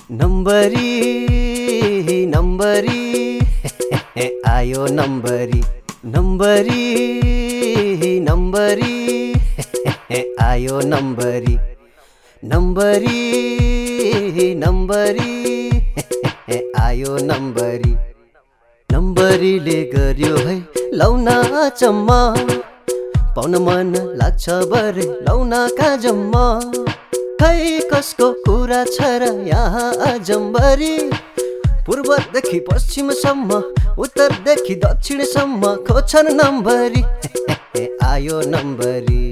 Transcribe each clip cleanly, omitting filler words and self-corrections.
नम्बरी नम्बरी आयो नम्बरी नम्बरी नम्बरी आयो नम्बरी नम्बरी नम्बरी आयो नम्बरी नम्बरीले गर्यो है लौना चम्मा पाउन मन लाग्छ बरे लौनाका जम्मा खै कसको कुरा छ र यहाँ अजम्बरी पूर्वदेखि पश्चिमसम्म उत्तरदेखि दक्षिणसम्म खोज्छन् नम्बरी आयो नम्बरी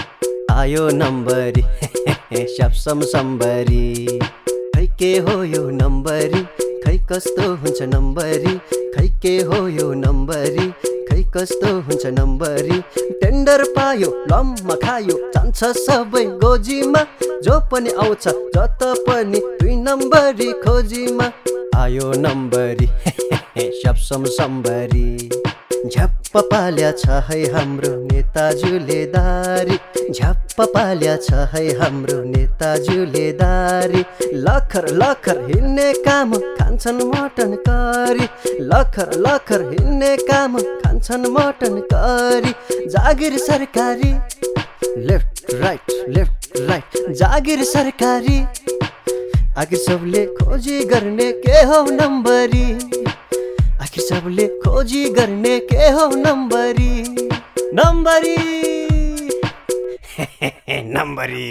स्याप्सम सम्बरी खै के हो यो नम्बरी खै कस्तो हुन्छ नम्बरी खै के हो यो नम्बरी खै कस्तो हुन्छ नम्बरी टेन्डर पायो लम्मा खायो जान्छ सबै गोजीमा जो पनि आउँछ जत पनि 2 नम्बरी खोजीमा आयो नम्बरी स्याप्सम सम्बरी झ्याप्प पाल्या छ है हाम्रो नेताजुले दारी झ्याप्प पाल्या छ है हाम्रो नेताजुले दारी लखर लखर हिँड्ने काम खान्छन् मटन करी लखर लखर हिँड्ने काम खान्छन् मटन करी जागिर सरकारी लेफ्ट राइट जागिर सरकारी आखिर सबले खोजी गर्ने के हो नम्बरी आखिर सबले खोजी गर्ने के हो नम्बरी नम्बरी नम्बरी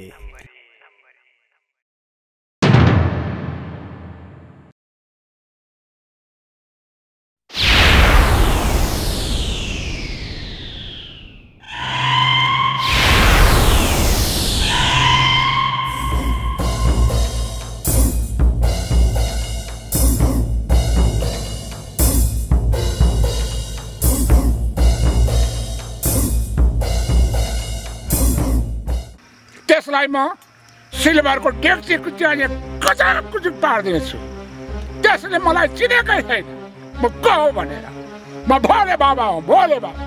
त्यसलाई म सिल्भरको डेक्ची कुच्याउने कचाकुचुक पार्दिन्छु त्यसले मलाई चिनेकै छैन म को हो भनेर म भोले बाबा हो भोले बाबा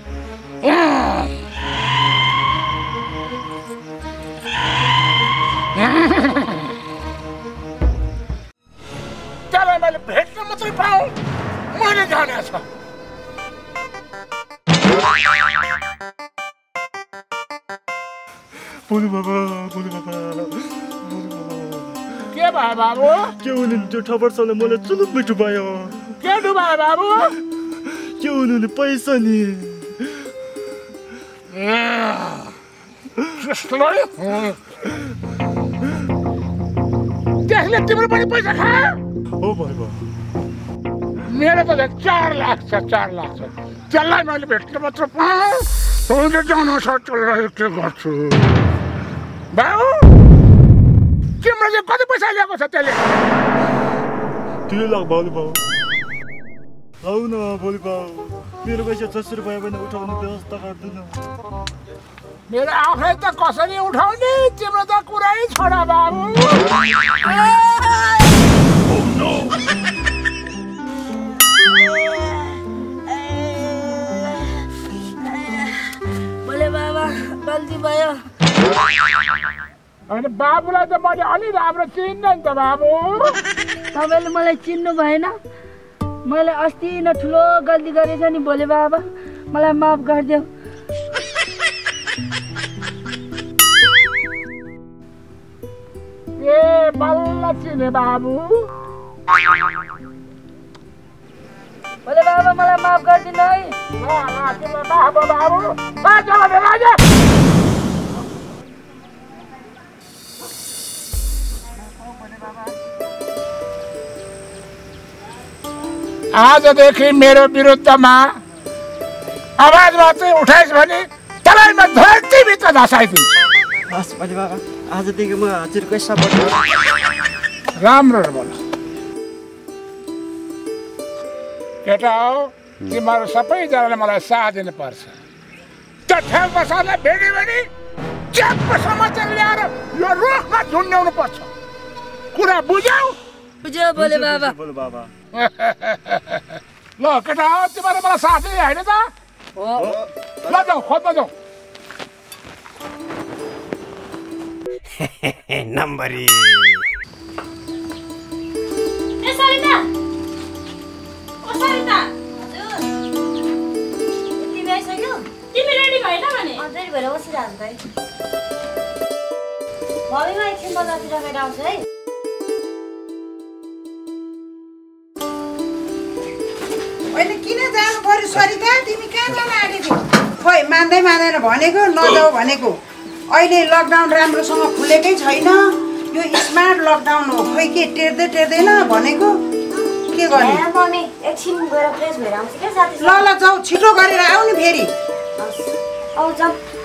त्यसलाई मैले भेट्न मात्रै पाऊँ मैले जाने छ बोलू बाबा के भयो बाबु के हुनुहुन्थ्यो त्यो ठबरसँगले मलाई चुलुक मिठो भयो के डुबायो बाबु के हुनुहुने पैसा नि त्यसले तिम्रो पनि पैसा खायो हो बाबा मेरो त 4 लाख छ 4 लाख छ त्यसलाई मैले भेट्न मात्र पाएँ तैँले जान सक्छलाई के गर्छु बाबु तिम्रो चाहिँ कति पैसा ल्याएको छ त्यसले 3 लाख बोलू बाबु आउ न बोलू बाबु मेरो पैसा 600 रुपैयाँ पनि उठाउने व्यवस्था गर्दिनु मेरो आफै त कसरी उठाउने तिम्रो त कुरै छोडा बाबु बोले बाबा गल्ती भयो अनि बाबुलाई त मैले अलि राम्रो चिन्न नि त बाबु तपाईँले मलाई चिन्नु भएन मैले अस्ति न ठुलो गल्ती गरेछ नि बोले बाबा मलाई माफ गरिदेऊ ए बल्ल चिने बाबु बोले बाबा मलाई माफ गरिदिनु है बाबु बाजा राजा आजदेखि मेरो विरुद्धमा आवाज मात्रै उठाइस् भने तँलाई म धरतीभित्र धसाइदिन्छु हस् बोले बाबा आजदेखि म हजुरकै सपोर्ट राम्रो बोल केटा हो तिमीहरू सबैजनाले मलाई साथ दिनुपर्छ त्यो ठेल बसारलाई भेट्यो भने च्याप्प समाचार ल्याएर यो रुखमा झुन्ड्याउनु पर्छ कुरा बुझ्यौ बुझ्यो बोले बाबा ल केटा हो तिमीहरू मलाई साथ दिने होइन त ल जाऊ खोज्न जाऊ नम्बरी सरिता हजुर यति भइसक्यो तिमी रेडी भएन भने अझै भएर बसिरहनु त है मम्मीमा एकछिन बजारतिर गएर आउँछु है अहिले किन जानु पर्यो सरिता तिमी कहाँ जान आँटेको खोइ मान्दैन भनेको नजाऊ भनेको अहिले लकडाउन राम्रोसँग खुलेकै छैन यो स्मार्ट लकडाउन हो खोइ के टेर्दैन भनेको के गर्ने मम्मी एकछिन गएर फ्रेस भएर आउँछु क्या साथी ल ल जाऊ छिटो गरेर आऊ नि फेरि आउँछ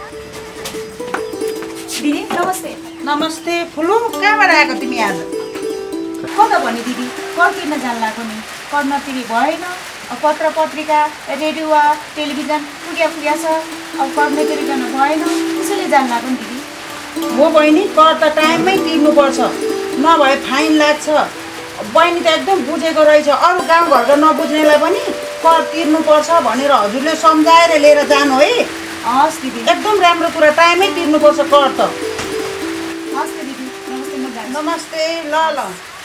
दिदी नमस्ते नमस्ते फुलु कहाँबाट आएको तिमी आज कता भने दिदी कर किन्न जान लाग्यो नि कर नतिरी भएन अब पत्र पत्रिका रेडियो टेलिभिजन पुग्या छ अब कर नतिरिकन भएन त्यसैले जान लाग्यो नि दिदी हो बहिनी कर त टाइममै तिर्नुपर्छ नभए फाइन लाग्छ बहिनी त एकदम बुझेको रहेछ अरू गाउँघरको नबुझ्नेलाई पनि कर तिर्नुपर्छ भनेर हजुरले सम्झाएर लिएर जानु है हस् दिदी एकदम राम्रो कुरा टाइममै तिर्नुपर्छ कर त हस् दिदी नमस्ते म जान्छु नमस्ते ल ल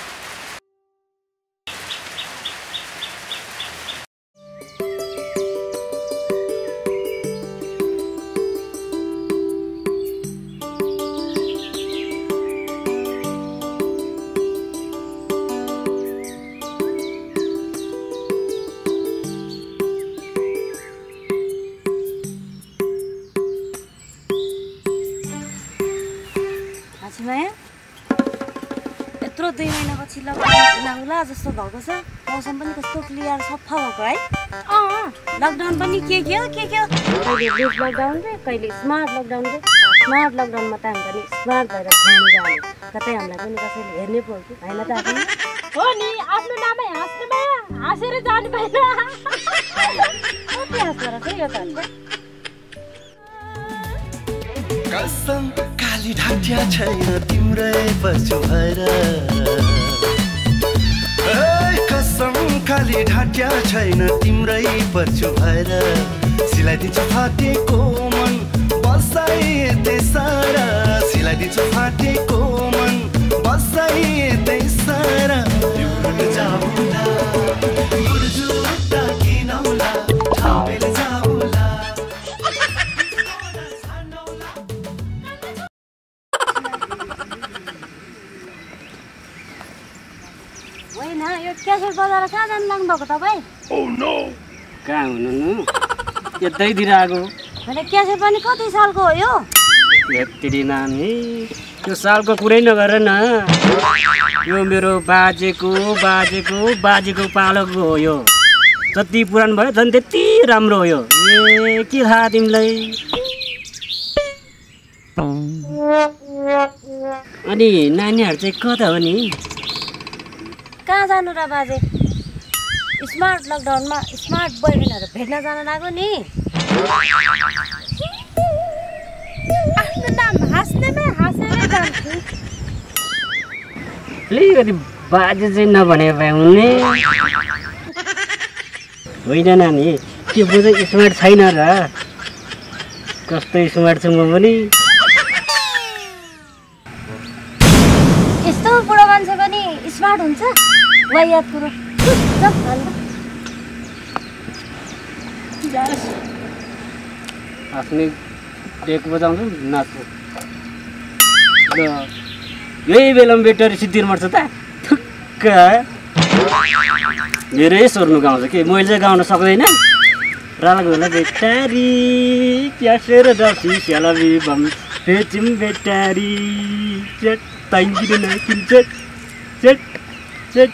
माया यत्रो 2 महिनापछि लकडाउन जस्तो भएको छ मौसम पनि कस्तो क्लियर सफा भएको है लकडाउन पनि के हो कहिले लुज लकडाउन रे कहिले स्मार्ट लकडाउन रे स्मार्ट लकडाउनमा त हामी पनि स्मार्ट भएर घुम्नु जाने कतै हामीलाई पनि कसैले हेर्ने पो कि हैन त आफ्नो हो नि आफ्नो नामै हाँस्नु भयो हाँसेर जानु भएन कति हाँस्नु रहेछ यो त कसम काली ढाकिया छैन तिम्रै पछु भएर कसम काली ढाकिया छैन तिम्रै पछु भएर सिलाइदिन्छु फाटेको मन बसाइ यतै सारा सिलाइदिन्छु फाटेको मन बसाइ यतै सारा जाऊला बुर्जुटा किनौला ठाउँले जाऊला होइन यो क्यासेट बजाएर कहाँ जानु लाग्नु भएको तपाईँ कहाँ हुनु यतैतिर आएको भने क्यासेट पनि कति सालको हो यो यति नानी त्यो सालको कुरै नगर न यो मेरो बाजेको पालोको हो यो जति पुरानो भयो झन् त्यति राम्रो हो यो ए के थाहा तिमीलाई अनि नानीहरू चाहिँ कता हो नि कहाँ जानु र बाजे स्मार्ट लकडाउनमा स्मार्ट बोयफ्रेन्डहरू भेट्न जान लाग्यो नि आफ्नो नाम हाँस्नेमै हाँसेर जान्छु अलिकति बाजे चाहिँ नभने भए हुने होइन नानी के बुझ स्मार्ट छैन र कस्तो स्मार्ट छु म पनि यस्तो बुढो मान्छे पनि स्मार्ट हुन्छ वा याद कुरो आफ्नै डेक बजाउँछु नाच्छु ल यही बेलामा बेटर सिद्धिर मर्छ त ठुक्क मेरै स्वर्नु गाउँछ कि मैले चाहिँ गाउन सक्दैन राला गोला बेटारी क्यासेर दसी स्यालाबी बम फेचिम बेटारी चट ताइकिन नाकिन चट चट चट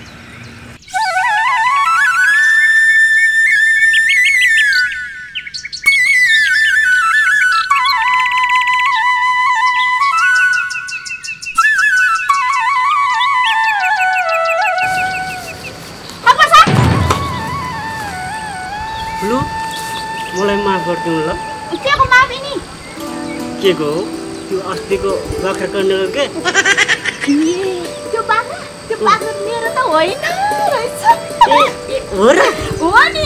मलाई माफ गरिदिनु ल केको माफी नि के को त्यो अस्तिको बाख्रा कर्नेल के त्यो बाख्रा मेरो त होइन रहेछ हो र हो नि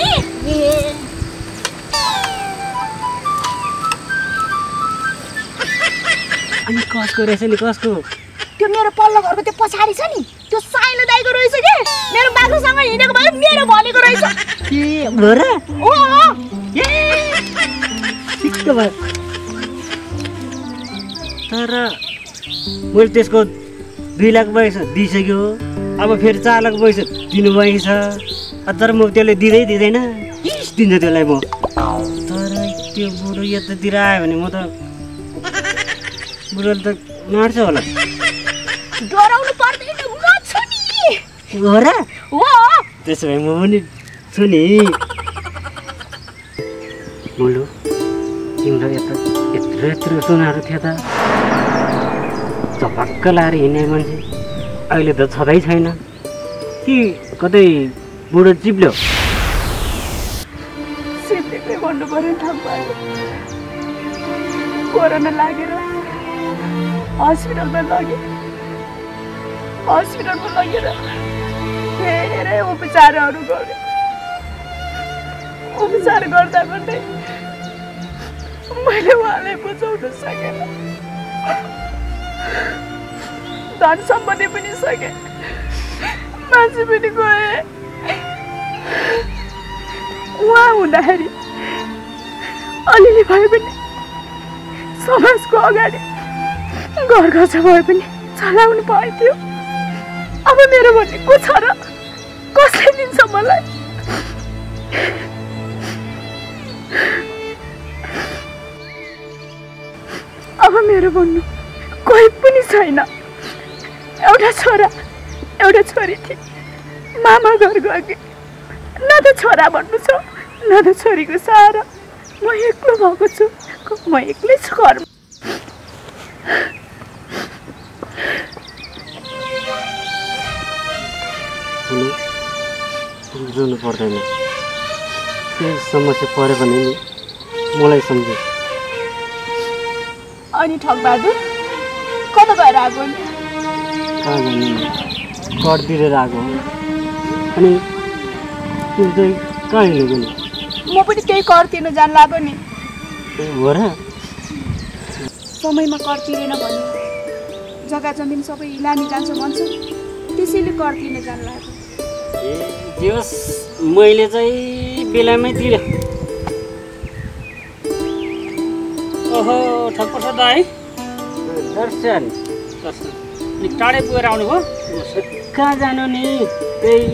अनि कसको रहेछ नि कसको त्यो मेरो पल्लो घरको त्यो पछाडि छ नि त्यो साइलो दाइको रहेछ के मेरो बाख्रासँग हिँडेको भएर मेरो भनेको रहेछ के हो र ठिक्क भयो तर मैले त्यसको 2 लाख पैसा दिइसक्यो अब फेरि 4 लाख पैसा दिनुभएको छ तर म त्यसले दिँदैन दिन्छ त्यसलाई म तर त्यो बुढो यतातिर आयो भने म त बुढोले त मार्छ होला डराउनु पर्दैन म छु नि हो र हो त्यसो भए म पनि छु नि मुलु तिम्रो यत्रो सुनाहरू थियो त झपक्क लाएर हिँड्ने मान्छे अहिले त छँदै छैन कि कतै बुढो चिप्ल्यो सिप्लेकै भन्नु पर्यो ठाउँ भयो कोरोना लागेर हस्पिटलमा लगेर धेरै उपचारहरू गरे उपचार गर्दा गर्दै मैले उहाँलाई बुझाउन सकेन धन सम्पत्ति पनि सके मान्छे पनि गए उहाँ हुँदाखेरि अलिअलि भए पनि समाजको अगाडि घर खर्च भए पनि चलाउनु पाइथ्यो अब मेरो भन्ने को छ र कसले दिन्छ मलाई अब मेरो भन्नु कोही पनि छैन एउटा छोरा एउटा छोरी थिए मामा घर गए न त छोरा भन्नु छ न त छोरीको सहारा म एक्लो भएको छु म एक्लै छु घरमा बुझ्नु पर्दैन केही समस्या पऱ्यो भने नि मलाई सम्झे अनि ठगबहादुर कता गएर आएको नि कहाँ जाने कर तिरेर आएको अनि त्यो चाहिँ कहाँ हिँडेको नि म पनि त्यही कर तिर्न जान लाग्यो नि हो र समयमा कर तिरेन भने जग्गा जमिन सबै लानी जान्छ भन्छ त्यसैले कर तिर्न जान लाग्यो ए दियोस् मैले चाहिँ बेलामै तिरेँ ओहो ठक्कर दाइ दर्शन अनि टाढै पुगेर आउनुभयो कहाँ जानु नि त्यही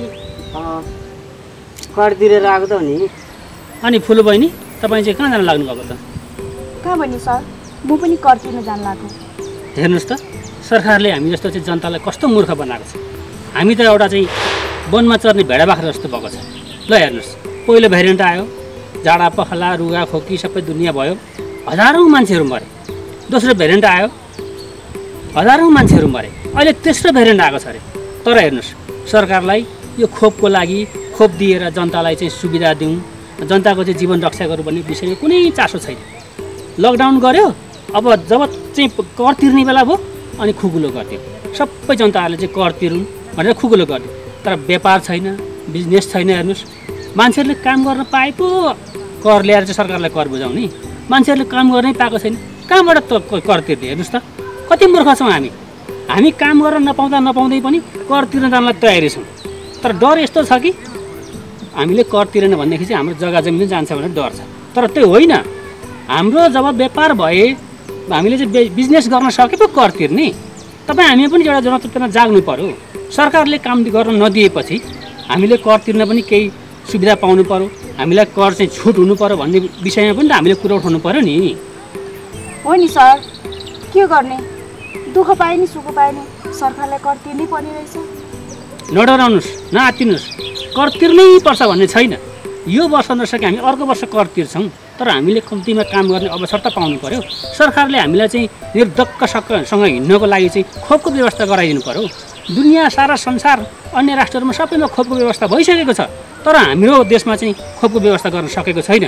कर तिरेर आएको त नि अनि फुलु बहिनी तपाईँ चाहिँ कहाँ जान लाग्नु भएको त कहाँ भन्नु सर म पनि कर तिर्न जान लाग्यो हेर्नुहोस् त सरकारले हामी जस्तो चाहिँ जनतालाई कस्तो मूर्ख बनाएको छ हामी त एउटा चाहिँ वनमा चर्ने भेडा बाख्रा जस्तो भएको छ ल हेर्नुहोस् पहिलो भेरिएन्ट आयो जाडा पखला रुगा खोकी सबै दुनियाँ भयो हजारौँ मान्छेहरू मरे दोस्रो भेरिएन्ट आयो हजारौँ मान्छेहरू मरे अहिले तेस्रो भेरिएन्ट आएको छ अरे तर हेर्नुहोस् सरकारलाई यो खोपको लागि खोप दिएर जनतालाई चाहिँ सुविधा दिउँ जनताको चाहिँ जीवन रक्षा गरौँ भन्ने विषयमा कुनै चासो छैन लकडाउन गर्यो अब जब चाहिँ कर तिर्ने बेला भयो अनि खुकुलो गरिदियो सबै जनताहरूले चाहिँ कर तिरौँ भनेर खुकुलो गरिदियो तर व्यापार छैन बिजनेस छैन हेर्नुहोस् मान्छेहरूले काम गर्न पाए पो कर ल्याएर चाहिँ सरकारलाई कर बुझाउने मान्छेहरूले काम गर्नै पाएको छैन कहाँबाट त कर तिर्ने हेर्नुहोस् त कति मूर्ख छौँ हामी काम गर्न नपाउँदै पनि कर तिर्न जानलाई तयारी छौँ तर डर यस्तो छ कि हामीले कर तिरेन भनेदेखि चाहिँ हाम्रो जग्गा जमिन जान्छ भनेर डर छ तर त्यो होइन हाम्रो जब व्यापार भए हामीले चाहिँ बिजनेस गर्न सके पो कर तिर्ने तपाईँ हामी पनि एउटा जनतामा जाग्नु पर्यो सरकारले काम गर्न नदिएपछि हामीले कर तिर्न पनि केही सुविधा पाउनु पर्यो हामीलाई कर चाहिँ छुट हुनु पर्यो भन्ने विषयमा पनि त हामीले कुरा उठाउनु पर्यो नि हो नि सर के गर्ने दुःख पाए नि सुख पाए नि सरकारलाई कर तिर्नै पर्ने रहेछ नडराउनुहोस् नआत्तिनुहोस् कर तिर्नै पर्छ भन्ने छैन यो वर्ष नसके हामी अर्को वर्ष कर तिर्छौँ तर हामीले कम्तीमा काम गर्ने अवसर त पाउनु पर्यो सरकारले हामीलाई चाहिँ निर्धक्कसँग हिँड्नको लागि चाहिँ खोपको व्यवस्था गराइदिनु पर्यो दुनियाँ सारा संसार अन्य राष्ट्रहरूमा सबैमा खोपको व्यवस्था भइसकेको छ तर हाम्रो देशमा चाहिँ खोपको व्यवस्था गर्न सकेको छैन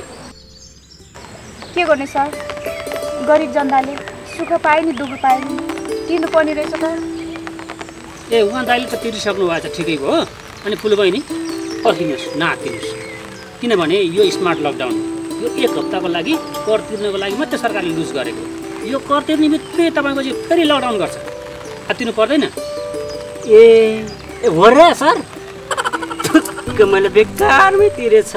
के गर्ने सर गरिब जनताले सुख पाए नि दुःख पाए नि तिर्नु पर्ने रहेछ त ए उहाँ दाइले त तिरिसक्नु भएको छ ठिकैको हो अनि फुल बहिनी पर्खिनुहोस् नआत्तिनुहोस् किनभने यो स्मार्ट लकडाउन यो 1 हप्ताको लागि कर तिर्नको लागि मात्रै सरकारले लुज गरेको यो कर तिर्ने बित्तिकै तपाईँको चाहिँ फेरि लकडाउन गर्छ आत्तिनु पर्दैन ए ए हो र सर ठुक्क मैले बेकारमै तिरेछ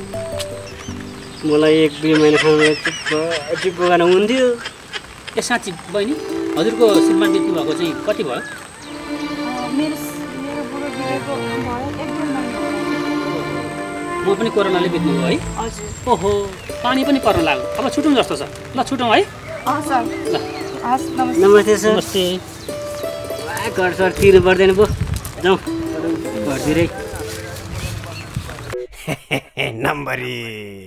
मलाई 1-2 महिनासम्म चुप्प गर्न हुन्थ्यो ए साँच्ची बहिनी हजुरको श्रीमान बित्नु भएको चाहिँ कति भयो मेरो बुढो बितेको भयो 1-2 महिना म पनि कोरोनाले बित्नु हो है हजुर ओहो पानी पनि पर्न लाग्यो अब छुटौँ जस्तो छ ल छुटौँ है सर ल हस् नमस्ते नमस्ते सर नमस्ते घर सर तिर्नु पर्दैन पो जाउँ घरतिरै नम्बरी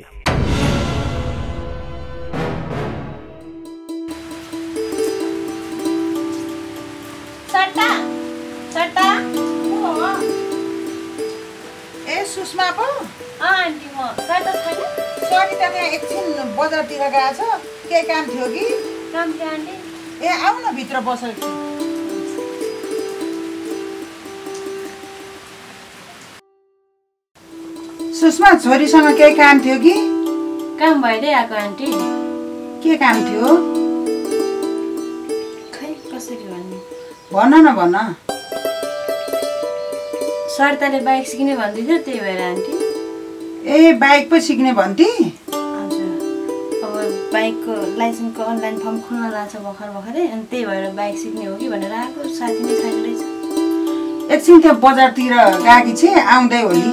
सट्टा सट्टा ए सुषमा पो आन्टी म सट्टा छैन सरिता त्यहाँ एकछिन बजारतिर गएछ केही काम थियो कि काम थियो आन्टी ए आऊ न भित्र बसेको छु सुषमा छोरीसँग केही काम थियो कि काम भइदिइ आएको आन्टी के काम थियो खै कसरी भन्ने भन न भन सरिताले बाइक सिक्ने भन्दै थियो त्यही भएर आन्टी ए बाइक पो सिक्ने भन्थे हजुर अब बाइकको लाइसेन्सको अनलाइन फर्म खुल्न लाग्छ भर्खरै अनि त्यही भएर बाइक सिक्ने हो कि भनेर आएको साथी नै छैन रहेछ एकछिन त्यो बजारतिर गएकी छे आउँदै होली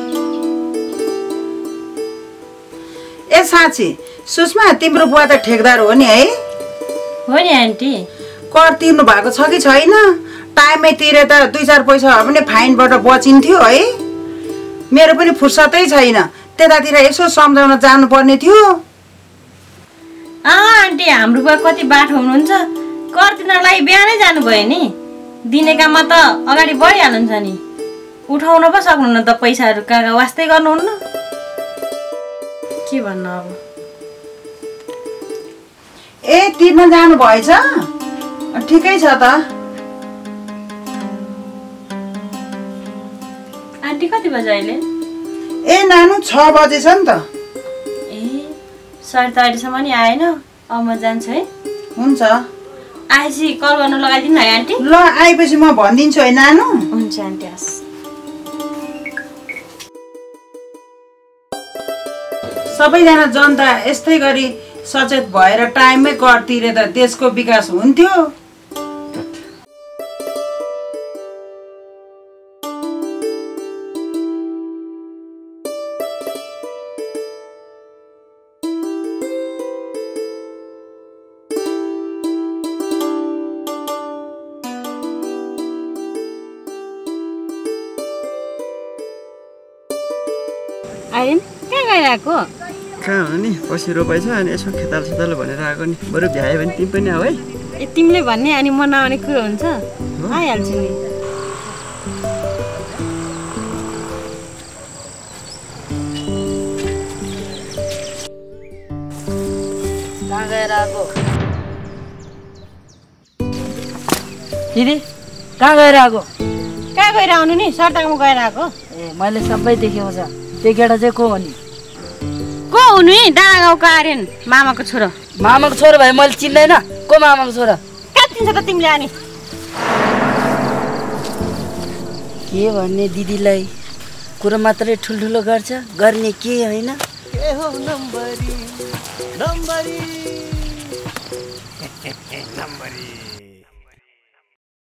ए साँच्ची सुषमा तिम्रो बुवा त ठेकदार हो नि है हो नि आन्टी कर तिर्नु भएको छ कि छैन टाइममै तिरे त 2-4 पैसा पनि फाइनबाट बचिन्थ्यो है मेरो पनि फुर्सदै छैन त्यतातिर यसो सम्झाउन जानुपर्ने थियो आन्टी हाम्रो बुवा कति बाठो हुनुहुन्छ कर तिर्नलाई बिहानै जानुभयो नि दिने काममा त अगाडि बढिहाल्नुहुन्छ नि उठाउन पो सक्नुहुन्न त पैसाहरू कहाँ वास्तै गर्नुहुन्न के भन्नु अब ए तिर्न जानु भएछ ठिकै छ त आन्टी कति बजे अहिले ए नानु 6 बजे छ नि त ए सर त अहिलेसम्म नि आएन अब म जान्छु है हुन्छ आएपछि कल गर्नु लगाइदिनु है आन्टी ल आएपछि म भनिदिन्छु है नानु हुन्छ आन्टी हस् सबैजना जनता यस्तै गरी सचेत भएर टाइममै कर तिरे त देशको विकास हुन्थ्यो आर्यन कहाँ गइरहेको कहाँ हो नि पछि रोपाइ छ अनि यसो खेताल सेताल भनेर आएको नि बरु भ्यायो भने तिमी पनि आऊ है ए तिमीले भन्ने अनि म नआउने कुरो हुन्छ आइहाल्छु नि कहाँ गएर आएको दिदी कहाँ गएर आएको कहाँ गएर आउनु नि सरतामा गएर आएको ए मैले सबै देखेको छ त्यो केटा चाहिँ को हो नि को हुनु नि डाँडा गाउँको आर्यन मामाको छोरो मामाको छोरो भाइ मैले चिन्दैन को मामाको छोरा कहाँ चिन्छ त तिमीले अनि के भन्ने दिदीलाई कुरो मात्रै ठुल्ठुलो गर्छ गर्ने के होइन के हो नम्बरी नम्बरी नम्बरी